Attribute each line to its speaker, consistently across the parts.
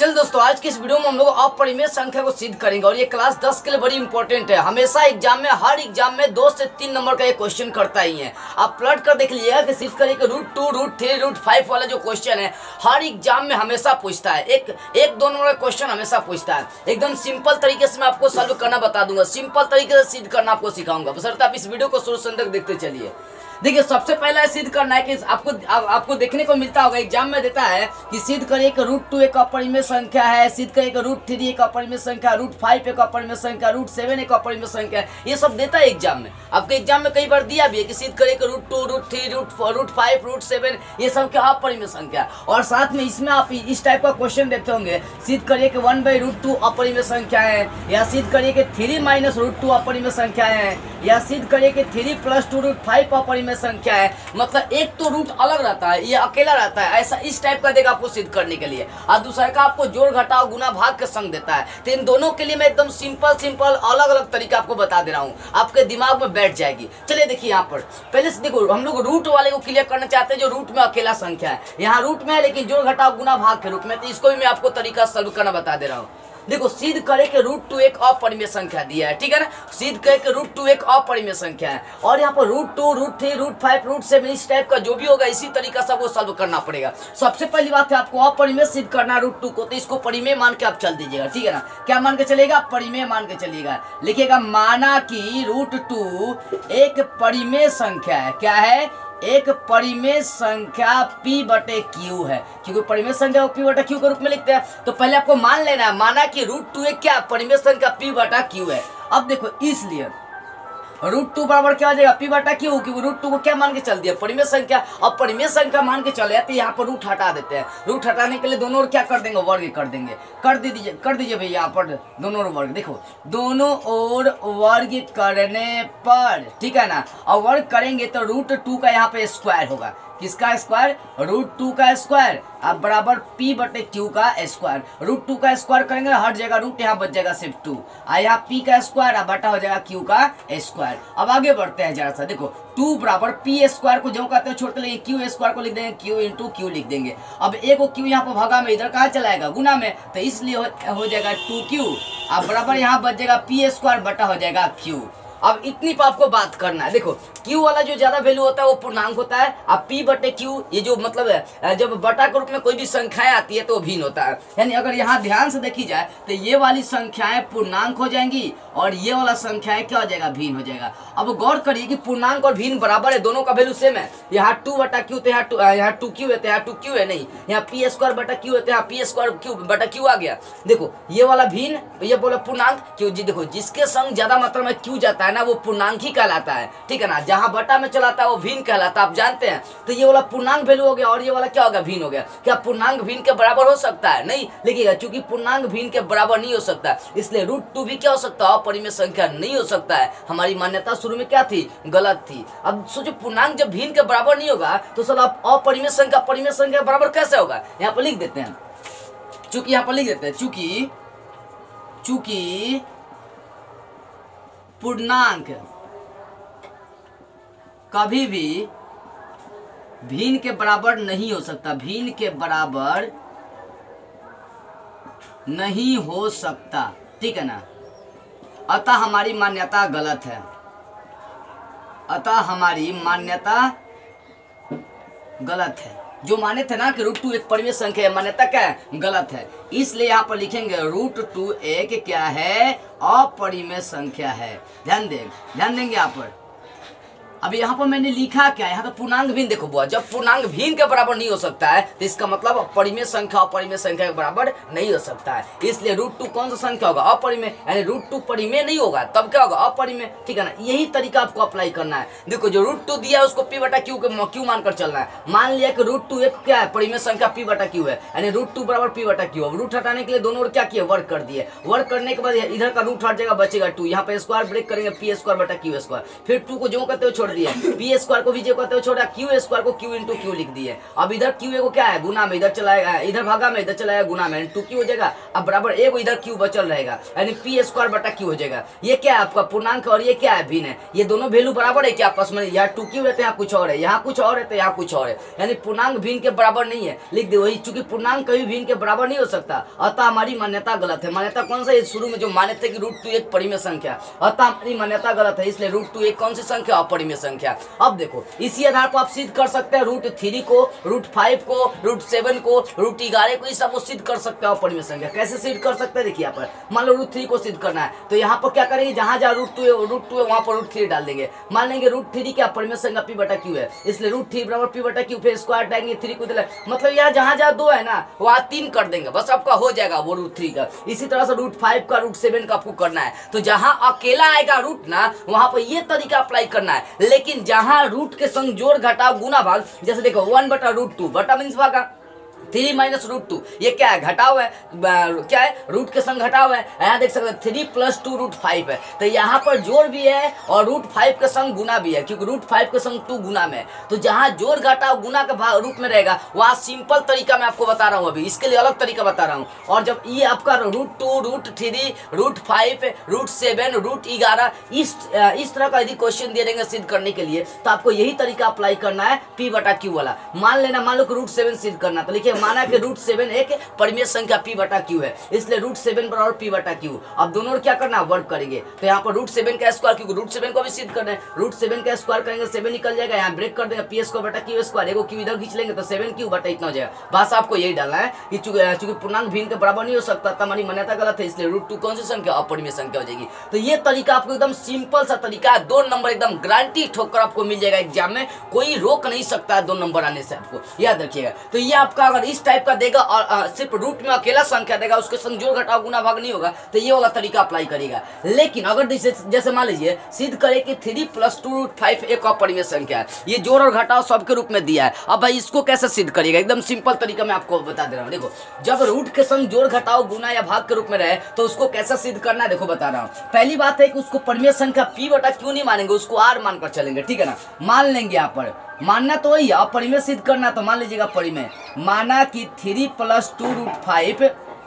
Speaker 1: चल दोस्तों, आज की इस वीडियो में हम लोग अपरिमेय संख्या को सिद्ध करेंगे और ये क्लास 10 के लिए बड़ी इंपॉर्टेंट है। हमेशा एग्जाम में, हर एग्जाम में 2 से 3 नंबर का ये क्वेश्चन करता ही है। आप पलट कर देख लीजिएगा कि सिद्ध करिए कि √2, √3, √5 वाला जो क्वेश्चन है हर एग्जाम में हमेशा पूछता है। एक 2 नंबर का क्वेश्चन हमेशा पूछता है। एकदम सिंपल तरीके से मैं आपको सॉल्व करना बता दूंगा, सिंपल तरीके से सिद्ध करना आपको सिखाऊंगा। बशर्ते आप इस वीडियो को शुरू से तक देखते चलिए। देखिए, सबसे पहला सिद्ध करना है कि आपको देखने को मिलता होगा, एग्जाम में देता है कि सिद्ध करिए कि √2 एक अपरिमेय संख्या है, सिद्ध करिए कि √3 एक अपरिमेय संख्या, √5 एक अपरिमेय संख्या, √7 एक अपरिमेय संख्या है। ये सब देता है एग्जाम में। आपके एग्जाम में कई बार दिया भी है कि सिद्ध करिए कि √2, √3, √5, √7 ये सब क्या अपरिमेय संख्या। और साथ में इसमें आप इस टाइप का क्वेश्चन देखते होंगे, सिद्ध करिए कि 1/√2 अपरिमेय संख्या है, या सिद्ध करिए कि 3 - √2 अपरिमेय संख्या है, या सिद्ध करिए कि 3 + 2 √5 अपरिमेय संख्या है। मतलब एक तो रूट अलग रहता है, ये अकेला रहता है, ऐसा इस टाइप का देगा आपको सिद्ध करने के लिए। और दूसरा का आपको जोड़ घटाव गुना भाग के संग देता है। तो इन दोनों के लिए मैं एकदम सिंपल अलग अलग तरीका आपको बता दे रहा हूँ, आपके दिमाग में बैठ जाएगी। चलिए देखिए, यहाँ पर पहले से देखो, हम लोग रूट वाले को क्लियर करना चाहते हैं जो रूट में अकेला संख्या है। यहाँ रूट में है लेकिन जोड़ घटाव गुना भाग के रूप में, तो इसको भी मैं आपको तरीका सॉल्व करना बता दे रहा हूँ। देखो, सिद्ध करे कि √2 एक अपरिमेय संख्या दिया है, ठीक है ना। सिद्ध करे कि √2 एक अपरिमेय संख्या है और यहाँ पर √2, √3, √5, √7 इस टाइप का जो भी होगा इसी तरीका से आपको सॉल्व करना पड़ेगा। सबसे पहली बात है, आपको अपरिमेय सिद्ध करना √2 को, तो इसको परिमेय मान के आप चल दीजिएगा, ठीक है ना। क्या मान के चलेगा? परिमेय मान के चलिएगा। लिखिएगा, माना कि √2 एक परिमेय संख्या है। क्या है? एक परिमेय संख्या P/Q है, क्योंकि परिमेय संख्या को P/Q के रूप में लिखते हैं। तो पहले आपको मान लेना है, माना कि √2 एक क्या परिमेय संख्या P/Q है। अब देखो, इसलिए √2 बराबर क्या हो जाएगा? P/Q, क्योंकि √2 को क्या मान के चल दिया? परिमेय संख्या। अब परिमेय संख्या मान के चले तो यहाँ पर रूट हटा देते हैं। रूट हटाने के लिए दोनों ओर क्या कर देंगे? वर्ग कर देंगे। कर दीजिए भैया, यहाँ पर दोनों ओर वर्ग। देखो, दोनों ओर वर्ग करने पर, ठीक है ना, और वर्ग करेंगे तो √2 का यहाँ पे स्क्वायर होगा। किसका स्क्वायर? √2 का स्क्वायर। अब बराबर P/Q का स्क्वायर। √2 का स्क्वायर करेंगे, हर जगह रूट, यहाँ बच जाएगा सिर्फ 2। यहाँ P का स्क्वायर, अब बटा हो जाएगा Q का स्क्वायर। अब आगे बढ़ते हैं जरा सा। देखो, 2 बराबर P² को जो कहते हैं छोड़ते लेंगे, Q² को लिख देंगे, Q × Q लिख देंगे। अब एक को Q यहाँ पर भागा में, इधर कहाँ चलाएगा? गुना में, तो इसलिए हो जाएगा 2Q। अब बराबर यहाँ बच जाएगा P² बटा हो जाएगा Q। अब इतनी पर आपको बात करना है। देखो, Q वाला जो ज्यादा वैल्यू होता है वो पूर्णांक होता है। अब P/Q ये जो मतलब है, जब बटा के रूप में कोई भी संख्याएं आती है तो भिन्न होता है। यानी अगर यहाँ ध्यान से देखी जाए तो ये वाली संख्याएं पूर्णांक हो जाएंगी और ये वाला संख्याएं क्या हो जाएगा? भिन्न हो जाएगा। अब गौर करिए कि पूर्णांक और भिन्न बराबर है, दोनों का वैल्यू सेम है। यहाँ 2/Q तो यहाँ 2Q है, तो यहाँ 2Q है नहीं। यहाँ P²/Q है, तो यहाँ P²Q आ गया। देखो, ये वाला भिन्न, ये बोला पूर्णांक। क्यों जी? देखो, जिसके संग ज्यादा मात्रा में Q जाता है ना, वो पूर्णांक ही कहलाता है, ठीक है ना। जहां बटा में चलाता है वो भिन्न कहलाता है, आप जानते हैं। तो ये वाला पूर्णांक वैल्यू हो गया और ये वाला क्या हो गया? भिन्न हो गया। क्या पूर्णांक भिन्न के बराबर हो सकता है? नहीं। लिखिएगा, क्योंकि पूर्णांक भिन्न के बराबर नहीं हो सकता, इसलिए √2 भी क्या हो सकता है? अपरिमेय संख्या नहीं हो सकता है। हमारी मान्यता शुरू में क्या थी? गलत थी। अब सोचो, पूर्णांक जब भिन्न के बराबर नहीं होगा तो सर आप अपरिमेय संख्या परिमेय संख्या बराबर कैसे होगा? यहाँ पर लिख देते हैं, चूंकि यहाँ पर लिख देते हैं, चूंकि पूर्णांक कभी भी भिन्न के बराबर नहीं हो सकता, भिन्न के बराबर नहीं हो सकता, ठीक है ना। अतः हमारी मान्यता गलत है। अतः हमारी मान्यता गलत है। जो माने थे ना कि √2 एक परिमेय संख्या है, मान्यता क्या है? गलत है। इसलिए यहाँ पर लिखेंगे √2 एक क्या है? अपरिमेय संख्या है। ध्यान देंगे यहाँ पर। अब यहाँ पर मैंने लिखा क्या? यहाँ तो पूर्णांक भिन्न। देखो बुआ, जब पूर्णांक भिन्न के बराबर नहीं हो सकता है तो इसका मतलब परिमेय संख्या अपरिमेय संख्या के बराबर नहीं हो सकता है। इसलिए √2 कौन सा संख्या होगा? अपरिमेय। यानी √2 परिमेय नहीं होगा, तब क्या होगा? अपरिमेय, ठीक है ना। यही तरीका आपको अप्लाई करना है। देखो, जो √2 दिया है उसको P/Q Q मानकर चलना है। मान लिया कि √2 एक क्या है? परिमेय संख्या P/Q है, यानी √2 बराबर P/Q। अब रूट हटाने के लिए दोनों ओर क्या किए? वर्ग कर दिए। वर्ग करने के बाद इधर का रूट हट जाएगा, बचेगा 2। यहाँ पे स्क्वायर ब्रेक करेंगे, P² / Q²। फिर 2 को जो करते हो छोड़ कर दिए, पी स्क्वायर को भी जो कहते हो छोटा, क्यू स्क्वायर को क्यू इंटू क्यू लिख दिए। अब इधर क्यू को क्या है गुना में, इधर चलाएगा, इधर भागा में, इधर चलाएगा गुना में, टू क्यू हो जाएगा। अब बराबर एक इधर क्यू बचल रहेगा, यानी पी स्क्वायर बटा क्यू हो जाएगा। ये क्या है आपका पूर्णांक और ये क्या है भिन्न है, ये दोनों वैल्यू बराबर है क्या आपस में, यहाँ टू क्यू रहते हैं, यहाँ कुछ और है, यहाँ कुछ और है तो यहाँ कुछ और है, यानी पूर्णांक भिन्न के बराबर नहीं है। लिख दे वही, चूंकि पूर्णांक कभी भिन्न के बराबर नहीं हो सकता, अतः हमारी मान्यता गलत है। मान्यता कौन सा है, शुरू में जो माने थे कि √2 एक परिमेय संख्या, अतः हमारी मान्यता गलत है, इसलिए √2 एक कौन सी संख्या, अपरिमेय संख्या। अब देखो इसी आधार पर आप सिद्ध कर सकते हैं √3 को, √5 को, √7 को, √11 को, ये सब सिद्ध कर सकते हैं अपरिमेय संख्या। कैसे सिद्ध कर सकते हैं, देखिए यहाँ पर मान लो √3 को सिद्ध करना है तो यहाँ पर क्या करेंगे, जहां जहां √2 है वहां पर √3 डाल देंगे। मान लेंगे √3 क्या अपरिमेय संख्या p बटा q है, इसलिए √3 बराबर p बटा q, फिर स्क्वायर डालेंगे 3 को, मतलब यहाँ जहां जहां 2 है ना वहाँ 3 कर देंगे, बस आपका हो जाएगा वो √3 का। इसी तरह से √5 का, √7 का आपको करना है, तो जहां अकेला आएगा रूट ना वहां पर ये तरीका अप्लाई करना है। लेकिन जहां रूट के संग जोड़ घटाव गुना भाग, जैसे देखो 1 बटा √2, बटा मीन्स भागा, 3 माइनस √2 ये क्या है, घटाव है, क्या है रूट के संग घटाव है। यहाँ देख सकते हैं 3 + 2 √5 है, तो यहाँ पर जोड़ भी है और √5 के संग गुना भी है, क्योंकि √5 के संग 2 गुना में, तो जहाँ जोड़ घटाव गुना के रूप में रहेगा वहाँ सिंपल तरीका मैं आपको बता रहा हूँ, अभी इसके लिए अलग तरीका बता रहा हूँ। और जब ये आपका √2 √3 √5 √7 √11 इस तरह का यदि क्वेश्चन दे देंगे सिद्ध करने के लिए, तो आपको यही तरीका अप्लाई करना है p बटा q वाला। मान लेना, मान लो कि √7 सिद्ध करना, तो लिखिए माना कि √7 एक परिमेय संख्या p बटा q है, इसलिए √7 बराबर p बटा q। अब दोनों क्या करना, वर्ग करेंगे, तो यहाँ पर √7 का स्क्वायर, क्योंकि √7 को भी सिद्ध करना है, √7 का स्क्वायर करेंगे 7 निकल जाएगा, यहाँ ब्रेक कर देंगे, p स्क्वायर बटा q स्क्वायर, एगो q इधर खींच लेंगे तो 7q बटा इतना हो जाएगा। बस आपको यही डालना है कि चूंकि पूर्णांक भिन्न के बराबर नहीं हो सकता, तब हमारी मान्यता गलत है, इसलिए √2 कौन सी संख्या, अपरिमेय संख्या हो जाएगी। तो ये तरीका आपको एकदम सिंपल सा तरीका है, 2 नंबर एकदम गारंटी ठोकर आपको मिल जाएगा एग्जाम में, कोई रोक नहीं सकता है 2 नंबर आने से, आपको याद रखिएगा। तो ये आपका अगर इस टाइप का देगा और सिर्फ रूट में अकेला संख्या देगा, उसके संग जोड़ घटाव गुना भाग नहीं होगा, तो ये वाला तरीका अप्लाई करेगा। लेकिन अगर जैसे मान लीजिए सिद्ध करे कि 3 + 2 √5 एक अपरिमेय संख्या है, ये जोड़ और घटाव सबके रूप में दिया है, अब भाई इसको कैसे सिद्ध करिएगा, एकदम सिंपल तरीका मैं आपको बता दे रहा हूँ। देखो जब रूट के संग जोड़ घटाव गुना या भाग के रूप में रहे तो उसको कैसे सिद्ध करना है, देखो बता रहा हूँ। पहली बात है कि उसको परिमेय संख्या p बटा q नहीं मानेंगे, उसको r मानकर चलेंगे, ठीक है ना। मान लेंगे यहाँ पर, मानना तो वही अपरिमेय सिद्ध करना, तो मान लीजिएगा परिमेय, माना कि 3 + 2 √5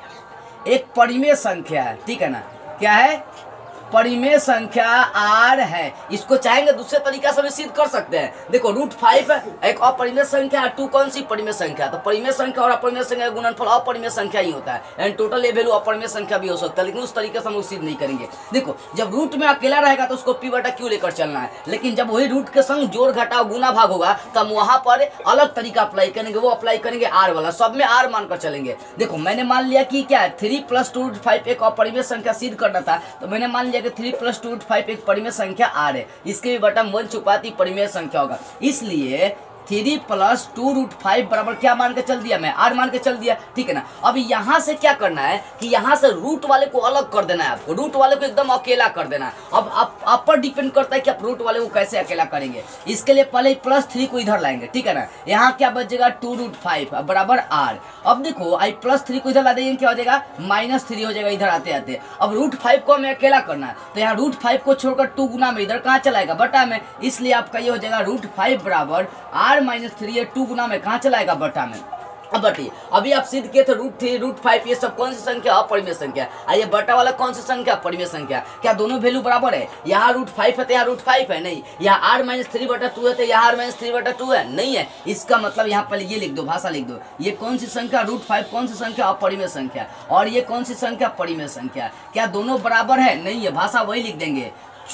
Speaker 1: एक परिमेय संख्या है, ठीक है ना, क्या है, परिमेय संख्या r है। इसको चाहेंगे दूसरे तरीका से भी सिद्ध कर सकते हैं। देखो √5 एक अपरिमेय संख्या, 2 कौन सी परिमेय संख्या, तो परिमेय संख्या और अपरिमेय संख्या का गुणनफल अपरिमेय संख्या ही होता है, एंड टोटल ये वैल्यू अपरिमेय संख्या भी हो सकता है, लेकिन उस तरीके से हम लोग सिद्ध नहीं करेंगे। देखो जब रूट में अकेला रहेगा तो उसको p बटा q लेकर चलना है, लेकिन जब वही रूट के संग जोड़ घटाव गुना भाग होगा तो हम वहां पर अलग तरीका अप्लाई करेंगे, वो अप्लाई करेंगे r वाला, सब में r मानकर चलेंगे। देखो मैंने मान लिया कि क्या है 3 + 2 √5 एक अपरिमेय संख्या सिद्ध करना था, तो मैंने मान लिया कि 3 + 2 √5 एक परिमेय संख्या r है, इसके भी बटा 1 छुपाती परिमेय संख्या होगा, इसलिए 3 + 2 √5 बराबर क्या मान के चल दिया, मैं r मान के चल दिया, ठीक है ना। अब यहाँ से क्या करना है कि यहाँ से रूट वाले को अलग कर देना है, आपको रूट वाले को एकदम अकेला कर देना है। अब आप पर डिपेंड करता है कि आप रूट वाले को कैसे अकेला करेंगे। इसके लिए पहले +3 को इधर लाएंगे, ठीक है ना, यहाँ क्या बचेगा 2 √5 बराबर r। अब देखो आई +3 को इधर ला देंगे, क्या हो जाएगा -3 हो जाएगा इधर आते आते। अब √5 को हमें अकेला करना है, तो यहाँ √5 को छोड़कर 2 गुना में इधर कहाँ चलाएगा, बटा में, इसलिए आपका ये हो जाएगा √5 बराबर r -3 2 गुना में कहाँ चलाएगा, बटा में। अब बटिए अभी आप सिद्ध किए थे √3 √5 ये सब कौन सी संख्या, अपरिमेय संख्या, आइए बटा वाला कौन सी संख्या, परिमेय संख्या। क्या दोनों वैल्यू बराबर है, यहाँ √5 है तो यहाँ √5 है, नहीं, यहाँ r -3 बटा 2 है तो यहाँ r -3 बटा 2 है, नहीं है। इसका मतलब यहाँ पर ये लिख दो, भाषा लिख दो, ये कौन सी संख्या √5 कौन सी संख्या, अपरिमेय संख्या, और ये कौन सी संख्या, परिमेय संख्या। क्या दोनों बराबर है, नहीं है, भाषा वही लिख देंगे,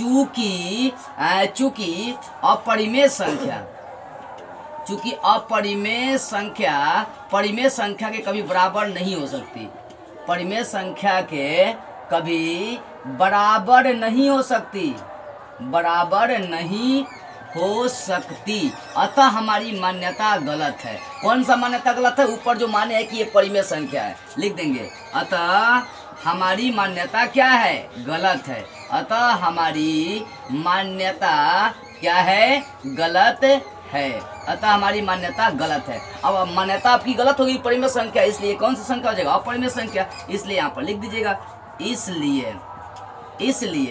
Speaker 1: चूंकि अपरिमेय संख्या, चूंकि अपरिमेय संख्या परिमेय संख्या के कभी बराबर नहीं हो सकती, परिमेय संख्या के कभी बराबर नहीं हो सकती, बराबर नहीं हो सकती, अतः हमारी मान्यता गलत है। कौन सा मान्यता गलत है, ऊपर जो माने है कि ये परिमेय संख्या है लिख देंगे, अतः हमारी मान्यता क्या है, गलत है, अतः हमारी मान्यता क्या है, गलत है, अतः हमारी मान्यता गलत है। अब मान्यता आपकी गलत होगी, परिमेय संख्या, इसलिए कौन सी संख्या हो जाएगा, अपरिमेय संख्या, इसलिए यहाँ पर लिख दीजिएगा, इसलिए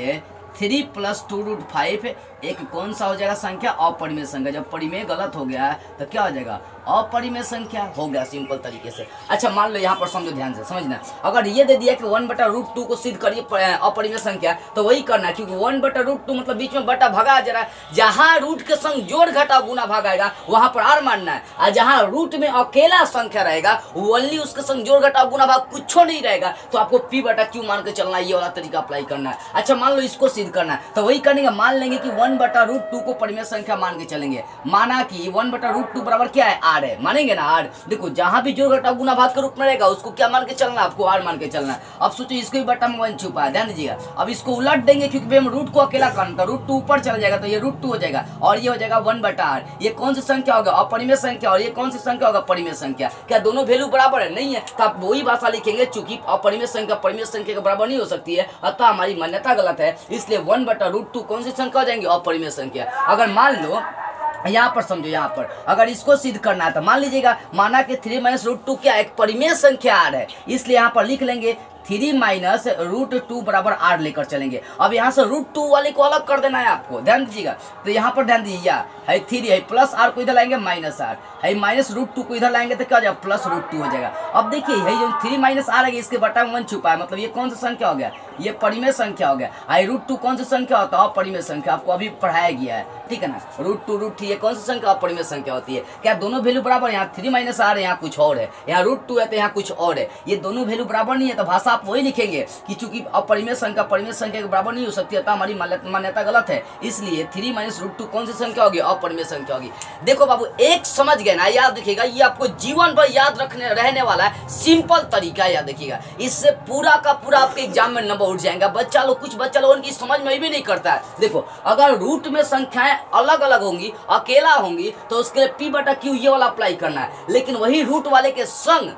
Speaker 1: 3 + 2√5 एक कौन सा हो जाएगा संख्या? अपरिमेय संख्या। जब परिमेय गलत हो गया तो क्या हो जाएगा? अपरिमेय संख्या हो गया, सिंपल तरीके से। अच्छा मान लो यहाँ पर समझो, ध्यान से समझना, अगर ये दे दिया कि 1/√2 को सिद्ध करिए अपरिमेय संख्या, तो वही करना है, क्योंकि 1/√2 मतलब बीच में बटा भगा जा रहा है। जहाँ रूट के संग जोड़ घटाव गुना भागाएगा वहां पर आर मानना है, और जहाँ रूट में अकेला संख्या रहेगा ओनली उसके संग जोड़ घटाव गुना भाग कुछ नहीं रहेगा, तो आपको P/Q मान के चलना है। ये वाला तरीका अप्लाई करना है। अच्छा मान लो इसको सिद्ध करना है, तो वही करने का, मान लेंगे कि 1/√2 को परिमेय संख्या मान के चलेंगे। माना कि 1/√2 बराबर क्या है? आर है, मानेंगे ना आर। देखो जहां भी जोड़ घटाव गुना भाग के रूप में रहेगा उसको क्या मान के चलना है? आपको आर मान के चलना है। अब सोचो इसको भी बटा में 1 छुपा है, ध्यान दीजिएगा। अब इसको उलट देंगे, क्योंकि हम रूट को अकेला करना, तो √2 ऊपर चला जाएगा, तो ये √2 हो जाएगा, और ये हो जाएगा 1/r। ये कौन सी संख्या होगा? अपरिमेय संख्या। और ये कौन सी संख्या होगा? परिमेय संख्या। क्या दोनों वैल्यू बराबर है? नहीं है, तो आप वही भाषा लिखेंगे, चूंकि अपरिमेय संख्या परिमेय संख्या के बराबर नहीं हो सकती है, अतः हमारी मान्यता गलत है। इसलिए 1/√2 कौन सी संख्या हो जाएंगे? अपरिमेय संख्या। अगर मान लो यहाँ पर समझो, यहाँ पर अगर इसको सिद्ध करना है तो मान लीजिएगा, माना कि 3 - √2 क्या एक परिमेय संख्या आर है, इसलिए यहाँ पर लिख लेंगे 3 - √2 बराबर आर लेकर चलेंगे। अब यहाँ से √2 वाले को अलग कर देना है आपको, ध्यान दीजिएगा। तो यहाँ पर ध्यान दीजिए, है 3 है, प्लस आर को इधर लाएंगे -r है, -√2 को इधर लाएंगे तो क्या हो जाएगा? +√2 हो जाएगा। अब देखिए है जो 3 - r है, इसके बटा में 1 छुपा है, मतलब ये कौन सा संख्या हो गया? ये परिमेय संख्या हो गया। है √2 कौन सी संख्या होता है? अपरिमेय संख्या। आपको अभी पढ़ाया गया है, ठीक है ना। √2 ये कौन सी संख्या? अपरिमेय संख्या होती है। क्या दोनों वैल्यू बराबर? यहाँ 3 - r है, यहाँ कुछ और है, यहाँ √2 है तो यहाँ कुछ और है। ये दोनों वैल्यू बराबर नहीं है, तो भाषा आप वही लिखेंगे कि चूंकि अपरिमेय संख्या परिमेय संख्या के बराबर नहीं हो सकती है, तो हमारी मान्यता गलत है। इसलिए 3 - √2 कौन सी संख्या होगी? अपरिमेय संख्या होगी। देखो बाबू, एक समझ गए ना, याद रखिएगा, ये आपको जीवन भर याद रहने वाला है, सिंपल तरीका याद रखिएगा। इससे पूरा का पूरा आपके एग्जाम में नंबर उठ जाएगा। कुछ बच्चा लोगों की समझ में भी नहीं करता है। देखो अगर रूट में संख्याएं अलग अलग होंगी, अकेला होंगी, तो उसके लिए P/Q ये वाला अप्लाई करना है। लेकिन वही रूट वाले के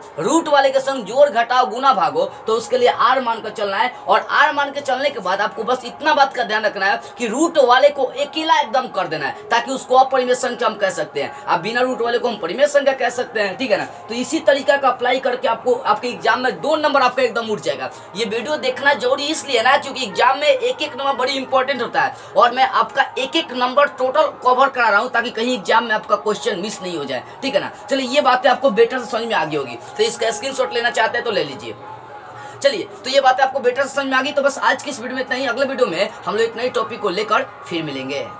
Speaker 1: संग जोड़ घटाव गुना भागो, तो उसके लिए आर मान कर चलना है। और आर मान के चलने के बाद आपको बस इतना बात का ध्यान रखना है कि रूट वाले को अकेला एकदम कर देना है, ताकि उसको अपरिमेय संख्या हम कह सकते हैं, अब बिना रूट वाले को हम परिमेय संख्या कह सकते हैं, ठीक है ना। तो इसी तरीका का अप्लाई करके आपको आपके एग्जाम में 2 नंबर आपका एकदम उठ जाएगा। ये वीडियो देखना जरूरी इसलिए ना, क्योंकि एग्जाम में एक नंबर बड़ी इंपॉर्टेंट होता है, और मैं आपका एक नंबर टोटल कवर करा रहा हूं, ताकि कहीं एग्जाम में आपका क्वेश्चन मिस नहीं हो जाए, ठीक है ना। चलिए ये बातें आपको बेटर से समझ में आ गई होगी, तो इसका स्क्रीनशॉट लेना चाहते हैं तो ले लीजिए। चलिए, तो ये बातें आपको बेटर से समझ में आ गई। तो बस आज की इस वीडियो में इतना ही। अगले वीडियो में हम लोग एक नई टॉपिक को लेकर फिर मिलेंगे।